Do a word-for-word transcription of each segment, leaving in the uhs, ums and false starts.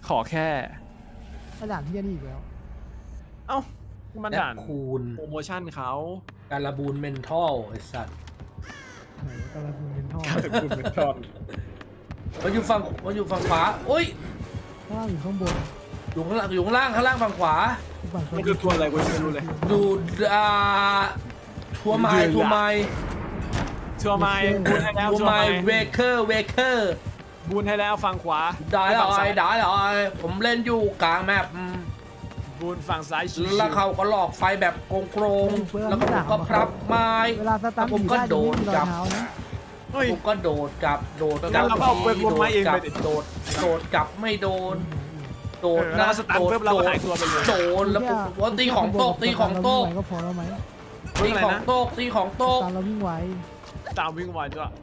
ขอแค่ด่านที่นี่อีกแล้วเอ้ามันด่านคูณโปรโมชั่นเขาการบูนเมนทัลไอ้สัตว์ไหนการบูนเมนทัลการบูนเมนทัลมันอยู่ฝั่งมันอยู่ฝั่งขวาโอ้ยข้างล่างอยู่ข้างบนอยู่ข้างล่างอยู่ข้างล่างข้างล่างฝั่งขวามันคือทัวร์อะไรกูไม่รู้เลยดูอ่าทัวร์ไมล์ทัวร์ไมล์ทัวร์ไมล์บูนให้แล้วทัวร์ไมล์เวเคอร์เวเคอร์บูนให้แล้วฝั่งขวาได้แล้วไอ้ได้แล้วไอ้ผมเล่นอยู่กลางแมปบูนฝั่งซ้ายแล้วเขาก็หลอกไฟแบบโกงๆแล้วก็ผมก็พรับไม้เวลาสตาร์ทผมก็โดดจับผมก็โดดจับโดดจับโดดจับโดดโดดจับไม่โดนโดดนะโดดโดดโดนแล้วผมว่าตีของโต๊ะตีของโต๊ะก็พอแล้วไหมตีของโต๊ะตีของโต๊ะตามเราวิ่งไวตามวิ่งไวจ้ะ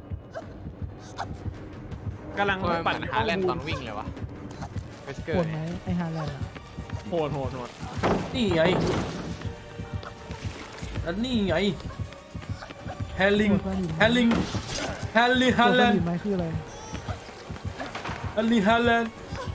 กำลังปั่นหาแลนตอนวิ่งเลยวะโหดไหมไอฮาแลนด์โหดโหดโหดนี่ไงแล้วนี่ไงแฮลลิงแฮลลิงแฮลลิฮาแลนด์ไหมคืออะไรแฮลลิฮาแลนด์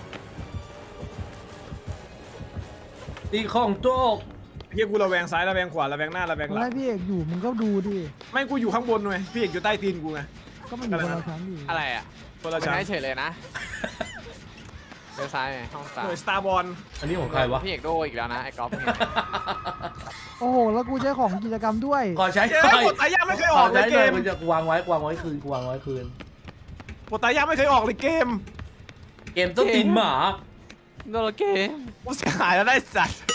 ตีของโต๊ะพี่กูระแวงซ้ายระแวงขวาระแวงหน้าระแวงหลังไม่พี่เอกอยู่มึงก็ดูดิไม่กูอยู่ข้างบนไงพี่เอกอยู่ใต้ตีนกูไงก็มันอยู่คนละชั้นอยู่อะไรอ่ะคนละชั้นเฉยเลยนะเลี้ยวซ้ายห้องสตาร์หน่วยสตาร์บอลอันนี้ของใครวะพี่เอกโดอีกแล้วนะไอ้ก๊อฟโอ้โหแล้วกูใช้ของกิจกรรมด้วยขอใช้ปตายาไม่เคยออกเลยเกมมันจะวางไว้วางไว้คืนวางไว้คืนปตายาไม่เคยออกเลยเกมเกมต้องตีนหมาโดนเกมกูเสียหายแล้วได้สัตว์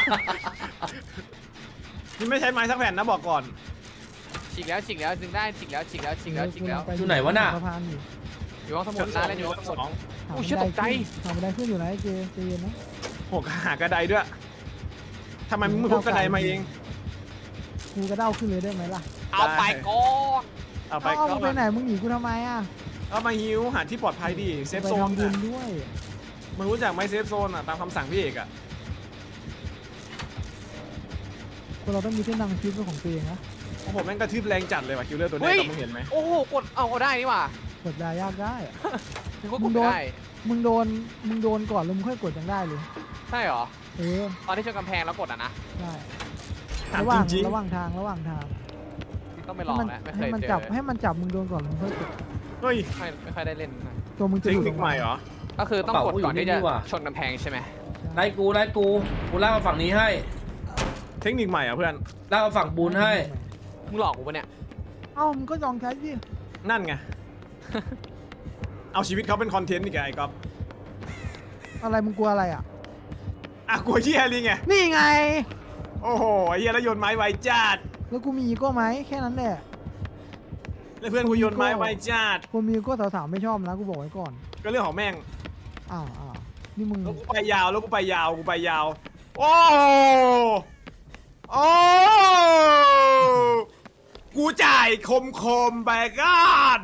นี่ไม่ใช้ไม้สักแผ่นนะบอกก่อนฉีกแล้วฉีกแล้วดึงได้ฉีกแล้วฉีกแล้วฉีกแล้วฉีกแล้วอยู่ไหนวะน่ะอยู่ห้องสมุดนะแล้วอยู่ห้องสมุดอู้เชื่อตกใจทำได้ขึ้นอยู่ไหนเจเจนะโหหากระไดด้วยทำไมมึงไม่พกกระไดมาเองกูกระเด้าขึ้นเลยได้ไหมล่ะเอาไปก่อนเอาไปก็ไปไหนมึงหนีกูทำไมอ่ะเอามาฮิวหาที่ปลอดภัยดิเซฟโซนด้วยมึงรู้จักไหมเซฟโซนอ่ะตามคำสั่งพี่เอกอ่ะคนเราต้องมีเส้นทางชีวิตของตัวเองนะผมแม่งกระทืบแรงจัดเลยว่ะคิวเลอร์ตัวนี้มึงเห็นไหมโอ้โหกดเอาเอาได้นี่ว่ะกดได้ยากได้มึงโดนมึงโดนมึงโดนก่อนแล้วมึงค่อยกดยังได้เลยใช่เหรอเออตอนที่ชนกำแพงแล้วกดอ่ะนะใช่ระหว่างระหว่างทางระหว่างทางต้องไปลองแล้วไม่เคยเจอให้มันจับให้มันจับมึงโดนก่อนมึงค่อยกดเฮ้ยไม่ไม่ค่อยได้เล่นตัวมึงจะหลุดใหม่เหรอก็คือต้องกดก่อนที่จะชนกำแพงใช่ไหมไล่กูไล่กูกูล่ามาฝั่งนี้ให้เทคนิคใหม่อ่ะเพื่อนล่ามาฝั่งบูนให้มึงหลอกกูปะเนี่ยเอ้ามึงก็ลองใช้ดินั่นไงเอาชีวิตเขาเป็นคอนเทนต์นี่ไงไอ้ก๊อฟอะไรมึงกลัวอะไรอ่ะอ่ะกลัวเฮียอะไรไงนี่ไงโอ้โหไอ้เฮียแล้วโยนไม้ไวจัดแล้วกูมีอีโก้ไหมแค่นั้นแหละแล้วเพื่อนกูโยนไม้ไวจัดกูมีอีโก้สาวๆไม่ชอบนะกูบอกไว้ก่อนก็เรื่องของแม่งอ้าวอ้าวนี่มึงแล้วกูไปยาวแล้วกูไปยาวกูไปยาวโอ้โอ้กูจ่ายคมคมไปกัน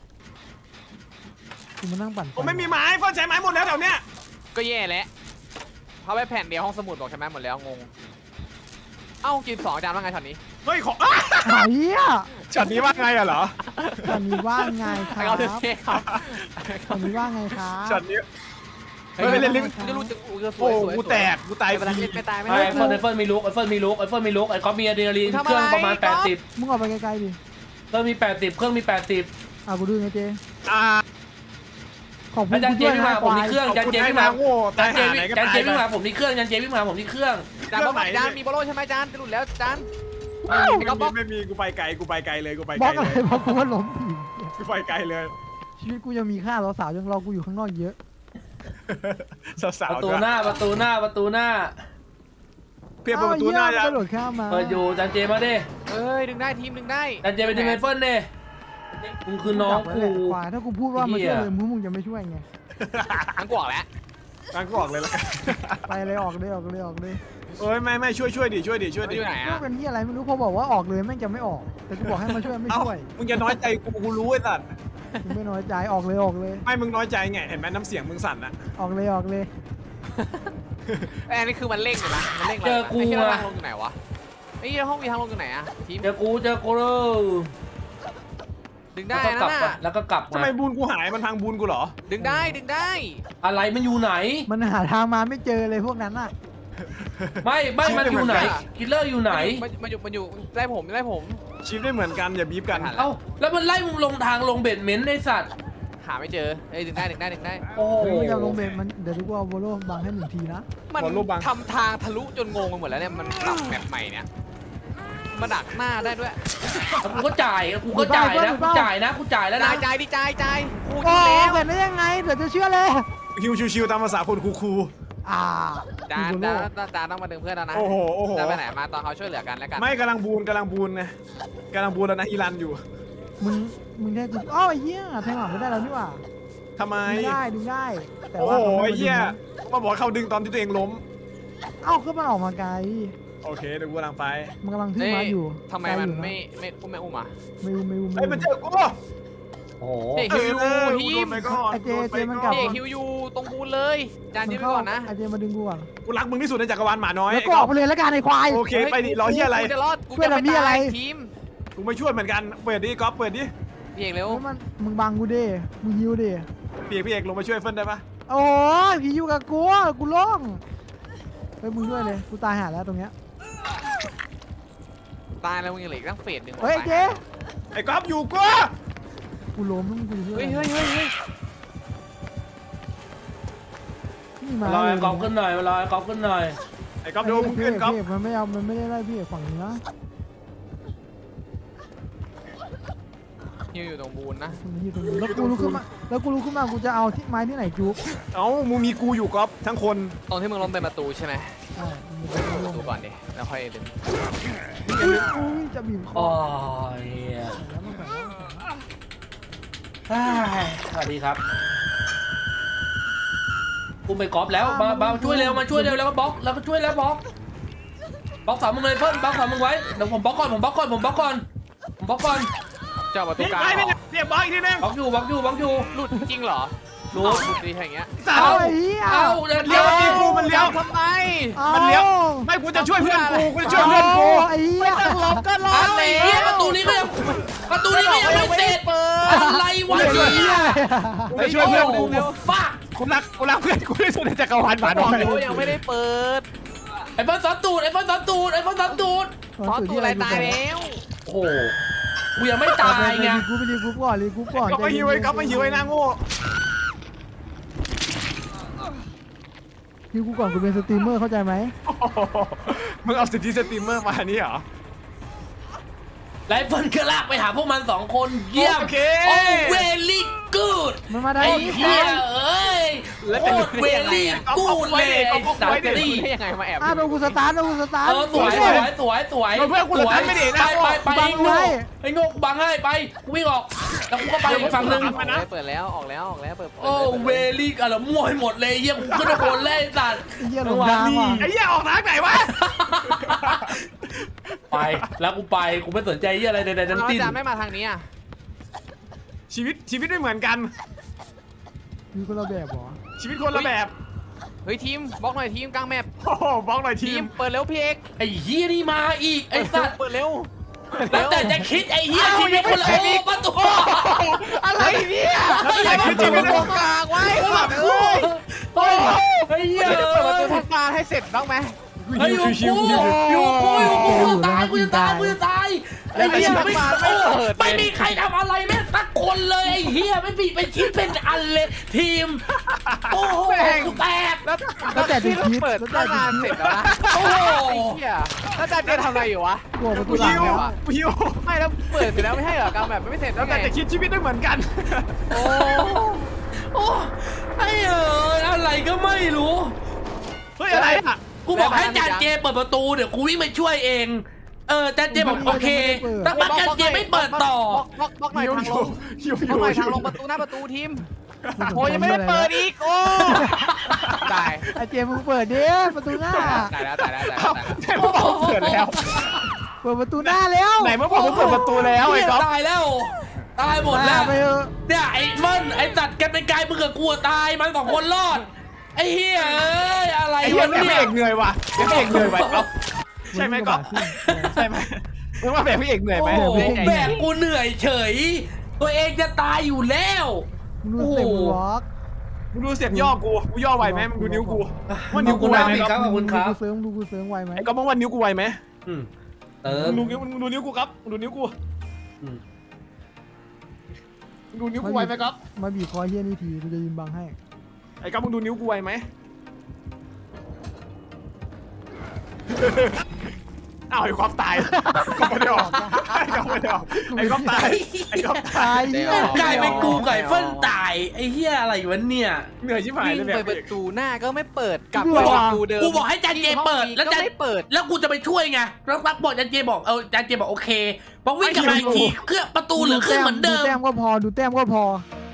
กูมานั่งปั่นผมไม่มีไม้เฟิร์นใช้ไม้หมดแล้วแถวเนี้ยก็แย่แล้วเพราะไปแผ่นเดียวห้องสมุดบอกใช้ไม้หมดแล้วงงเอ้ากินสองจานว่าไงช็อตนี้เฮ้ยขอเฮียช็อตนี้ว่าไงอะเหรอช็อตนี้ว่าไงครับช็อตนี้ว่าไงครับช็อตนี้เฮ้ยเล่นลิ้นจะรู้จะโอ้กูแตกกูตายไปไม่ตายไม่ไอ้เฟิร์นไอ้เฟิร์นมีลุกไอ้เฟิร์นมีลุกไอ้เฟิร์นมีลุกไอ้ก๊อฟมีอะดรีนาลีนเครื่องประมาณแปดสิบมึงออกไปไกลๆดิเครื่องมีแปดสิบเครื่องมีแปดสิบอ่ะกูดูไงเจอ่าขอบคุณจันเจวิ่งมาผมนี่เครื่องจันเจวิ่งมาจันเจจันเจวิ่งมาผมนี่เครื่องจันเจวิ่งมาผมนี่เครื่องจานบอกจานมีโบโลใช่ไหมจานจะหลุดแล้วจานไม่มีไม่มีกูไปไกลกูไปไกลเลยกูไปไกลเลยเพราะกูว่าล้มกูไปไกลเลยชีวิตกูยังมีค่าสาวๆยังรอกูอยู่ข้างนอกเยอะสาวๆประตูหน้าประตูหน้าประตูหน้าเพียบประตูหน้ายังกระโดดข้ามมาเปิดอยู่จันเจมาดิเอ้ยดึงได้ทีมดึงได้จันเจไปดึงไอเฟิร์นดิมึงคือน้องกูถ้ากูพูดว่ามาช่วยเลยมึงมึงจะไม่ช่วยไงทั้งกวกแล้วทั้งกวกเลยละไปเลยออกเลยออกเลยออกเลยเอ้ยไม่ไม่ช่วยช่วยดิช่วยดิช่วยดิไหนอ่ะเป็นที่อะไรไม่รู้พอบอกว่าออกเลยแม่งจะไม่ออกแต่กูบอกให้มาช่วยไม่ช่วยมึงจะน้อยใจกูกูรู้ไอ้สัตว์มึงไม่น้อยใจออกเลยออกเลยไม่มึงน้อยใจไงเห็นไหมน้ำเสียงมึงสั่นอะออกเลยออกเลยไอ้นี่คือมันเร่งอยู่นะมันเร่งเจอกูอะทางลงอยู่ไหนวะไอ้ห้องมีทางลงอยู่ไหนอะทีมเจอกูเจอกูเลยดึงได้แล้วก็กลับนั่นมาน่ะแล้วก็กลับทำมาไมบูนกูหายมันพังบูนกูเหรอดึงได้ดึงได้อะไรมันอยู่ไหนมันหาทางมาไม่เจอเลยพวกนั้นอ่ะไม่ไม่มันอยู่ไหนคิลเลอร์อยู่ไหนมันมันอยู่มันอยู่ได้ผมได้ผมชิปได้เหมือนกันอย่าบีบกันเอ้าแล้วมันไล่มึงลงทางลงเบดเมนต์ไอ้สัตว์หาไม่เจอเอ้ยดึงได้ดึงได้ดึงได้โอ้โหเฮ้ยมันจะลงเบรมันเดี๋ยวดูว่าโวโลบังให้หนึ่งทีนะมันทำทางทะลุจนงงไปหมดแล้วเนี่ยมันปรับแบบใหม่เนี่ยมาดักหน้าได้ด้วยกูก็จ่ายกูก็จ่ายนะกูจ่ายนะกูจ่ายแล้วนะจ่ายจ่ายดิจ่ายจ่ายกูโอ้ยิงแล้วเกิดได้ยังไงเดี๋ยวจะเชื่อเลยคิวชิวๆตามภาษาคนคูอ่าจานจานจานต้องมาดึงเพื่อนแล้วนะๆโอ้โหโอ้โหจานไปไหนมาตอนเขาช่วยเหลือกันแล้วกันไม่กำลังบูนกำลังบูนไงกำลังบูนแล้วนะอีรันอยู่มึงมึงได้จุดอ้าวไอ้เหี้ยแทงหลังไม่ได้แล้วนี่หว่าทำไมดึงได้ดึงได้แต่โอ้ว่าโหขาไม่ไอ้มาดึงเหี้ยนะมาบอกเขาดึงตอนที่ตัวเองล้มเอ้าก็มันออกมาไกลโอเคเดี๋ยวกูกำลังไปมันกำลังขึ้นเอ้มาย อยู่ทำไมมันไม่ไม่อุ้มไม่อุ้มอ่ะไม่อุ้มไม่อุ้มไอ้ยมันเจอกูโอ้โหเด็กเอฮิวอยูกูทีโดมนไปก่อนไอ้เจโดนไปเจมันกก่ลัอบ นเด็กฮิวยูตรงบูนเลยจานยืนไปก่อนนะไอ้เจมาดึงกูก่อนกูรักมึงที่สุดในจักรวาลหมาน้อยแล้วก็ออกไปเลยแล้วกันไอ้ควายโอเคไปดิรอเหี้ยอะไรกูจะรอดกูเพื่อนจะอะไม่มีอะไรตายทีมกูไม่ช่วยเหมือนกันเปิดดิก๊อฟเปิดดิพี่เอกเร็วเฮ้ยมันมึงบังกูดิมึงฮิวดิพี่เอกพี่เอกลงมาช่วยเฟิร์นได้ปะโอ้ยผีอยู่กับกูกูร้องเฮ้ยมึงด้วยเลยกูตายหาแล้วตรงเนี้ยตายแล้วมึงยังเหลืออีกตั้งเฟสหนึ่งเฮ้ยเจ๊ไอ้ก๊อฟอยู่กูกูล้มแล้วมึงกูช่วยเฮ้ยเฮ้ยเฮ้ยเฮ้ยนี่มาลอยกอล์ฟขึ้นหน่อยลอยกอล์ฟขึ้นหน่อยไอ้ก๊อฟดูมึงขึ้นก๊อฟพี่มันไม่เอามันไม่ได้ไล่พี่ฝั่งนี้นะฮิวอยู่ตรงบูนนะมันอยู่ตรงนี้แล้วกูลุกขึ้นมาแล้วกูลุกขึ้นมากูจะเอาที่ไม้ที่ไหนจุ๊บเอ้ามึงมีกูอยู่ก๊อฟทั้งคนตรงที่มึงล้มเป็นประตูใช่ไหมอ่าประตูก่อนดิแล้วค่อยดึงอุ้ยอุ้ยจะบีบคโอ้อยเหี้ยแล้วมันแบบว่าเฮ้ยสวัสดีครับกูไปกอล์ฟแล้วมามาช่วยเร็วมาช่วยเร็วแล้วก็บล็อกแล้วก็ช่วยแล้วบล็อกบล็อกสามมึงเลยเพิ่มบล็อกสามมึงไว้เดี๋ยวผมบล็อกก่อนผมบล็อกก่อนผมบล็อกก่อนผมบล็อกก่อนเจ้าประตูพี่กลางไปเหรเนี่ยอเรียบร้อยอีกทีนึงบล็อกอยู่บล็อกอยู่บล็อกอยู่หลุดจริงเหรอรู้อ้าวหลุดดีอย่างเงี้ยสาเอาวไอ้เหี้ยเอ้าเดี๋ยวเลี้เดี๋ยยว วกูมันเลี้ยวทำไมมันเลี้ยวไม่กูจะช่วยเพื่อนกูกูจะช่วยเพื่อนกูไอ้เหี้ยลบก็ลบอะไรเหี้ยประตูนี้ก็ยังประตูนี้ก็ยังไม่เสร็จอะไรวะเหี้ยเนี่ยกูจะช่วยเพื่อนกูฟ้ากูรักกูรักเพื่อนกูที่สุดในจักรวาลหมาบน้ออก ยอยู่ยังไม่ได้เปิดไอ้เฟิร์สซอสตูดไอ้เฟิร์สซอสตูดไอ้เฟิร์สซอสตูดฟอนตัวอะไรตายแล้วโอ้โหกูยังไม่ตายไงกูไปรีกูก่อนรีกูก่อนก๊อฟไปหิวไอ้ก๊อฟไปหิวไอ้หน้าโง่รีกูก่อนกูเป็นสตรีมเมอร์เข้าใจไหมโอ้โหมึงเอาสิทธิสตรีมเมอร์มาอันนี้เหรอไลฟ์เฟิร์นก็ลากไปหาพวกมันสองคนเยี่ยมโอเคโอ้เวลี่กูดมันมาได้ไอ้ที่เหี้ยเอ้ยโคตรเวลี่กูดเลยไอ้สัตว์นี่ได้ยังไงมาแอบอ่ะโดนกูสตาร์ทโดนกูสตาร์ทเออสวยสวยสวยสวยเพื่อนกูสตาร์ทไม่ดีนะไปไปไปบัไอ้งโง่ไว้ไอ้โง่บังให้ไปกูวิ่งออกแล้วกูก็ไปอีกฝั่งหนึ่งออกแล้วเปิดแล้วออกแล้วออกแล้วเปิดโอ้เวลี่อะไรมั่วให้หมดเลยเยี่ยกูขึ้นไปบนเลยไอ้สัตว์ไอ้เหี้ยหลงทางว่ะไอ้เหี้ยออกทางไหนวะไปแล้วกูไปกูไม่สนใจเหี้ยอะไรใดๆทั้งอาสิ้นจารย์ไม่มาทางนี้อ่ะชีวิตชีวิตไม่เหมือนกันมีคนละแบบเหรอชีวิตคนละแบบเฮ้ยทีมบล็อกหน่อยทีมกลางแมปโอ้โหบล็อกหน่อยทีทีมมเปิดเร็วพี่เอกไอ้เหี้ยนี่มาอีกไอ้สัตว์เปิดเร็วตั้งแต่จะคิดไอ้เหี้ยคิดไม่คนละโอ้ประตูอะไรเนี่ยอะไรคือชีวิตตรงกลางไว้หลับเลยโอ้ไอ้เหี้ยเปิดประตูทักมาให้เสร็จบ้างไหมไอ้อยู่กูอยู่กูอยู่กูจะตายกูจะตายกูจะตายไอ้เหี้ยไม่โอ้ไม่มีใครทำอะไรแม่สักคนเลยไอ้เหี้ยไม่มีไปคิดเป็นอันเลยทีมโอ้โหกูแตกแล้วแล้วแต่ดีคิดเปิดแล้วแต่ตั้งดีนานคิเสร็ดจแล้วนะโอ้โหไอ้เหี้ยแล้วอาจารย์เจทำอะไรอยู่วะกลัวประตูกูหลังหิวแล้วกูหิวไม่แล้วเปิดเสร็จแล้วไม่ให้เหรอกลางแบบไม่เสร็จแล้แล้ว วแต่ไงจะคิดชีวิตได้เหมือนกันโอ้โอ้ไอ้เอออะไรก็ไม่รู้เฮ้ยอะไรอ่ะกูบอกให้จานเจเปิดประตูเดี๋ยวกูวิ่งไปช่วยเองเออจานเจบอกโอเคแต่ปักจานเจไม่เปิดต่อบล็อกบล็อกหน่อยหิวทางอลยู่งหิวอบล็อกยู่หน่อยทางลงประตูหน้าประตูทีมโอ้ยยังไม่ได้เปิดอีกโอ้ตายไอ้เจมึงเปิดดิประตูหน้าตายแล้วตายแล้วตายเอ้าแล้วใช่เมื่อบอกเปิดแล้วเปิดประตูหน้าแล้วไหนเมื่อบอกเปิดประตูแล้วไอ้ก๊อฟตายแล้วตายหมดแล้วไปเถอะเนี่ยไอ้เบิ้ลไอ้ตัดกันเป็นไกลมึงกับกูตายมันสองคนรอดไอ้เฮียเอ้ยอะไรไอ้เหี้ยวะแบกเนี่พี่ยเอกเหนื่อยว่ะแบกพี่เอกเหนื่อยว่ะก๊อฟใช่ไหมก๊อฟใช่ไหมมึงว่าแบกพี่เอกเหนื่อยไหมโอ้โหแบกกูเหนื่อยเฉยตัวเองจะตายอยู่แล้วมึงดูสเต็ปวอล์กมึงดูเสียงย่อกูกูย่อไหวไหมมึงดูนิ้วกูว่าขนิ้อวบกูคุณไหวครับไหมพี่ครับขอบคุณครับดูกูเซิร์งดูกูเซิร์งไวไหมไอ้ก็บอกว่านิ้วกูไหวไหมอืมเติมมึงดูมึงดูนิ้วกูครับมึงดูนิ้วกูอืมมึงดูนิ้วกูไหวไหมครับมาบีบคอเฮียนี่ทีกูจะยืนบังให้ไอ้ก็มึงดูนิ้วกูไหวไหมอ้าวไอ้ก๊อฟตายก็ไม่ได้ออกไอ้ก๊อฟไม่ได้ออกไอ้ก๊อฟตายไอ้ก๊อฟตายตายเฮียกลายเป็นกูไก่เฟิ่นตายไอ้เหี้ยอะไรวะเนี่ยเหนื่อยชิบหายวิ่งเลยไปแบบประตูหน้าก็ไม่เปิดกลับกูไปบอกประตูเดิมกูบอกให้จานเจเปิดแล้วก็จานไม่เปิดแล้วกูจะไปช่วยไงแล้วรักบอกจานเจบอกเออจานเจบอกโอเคบอกวิ่งกลับมาอีกทีเครื่องประตูเหลือขึ้นเหมือนเดิมดูแต้มก็พอดูแต้มก็พอ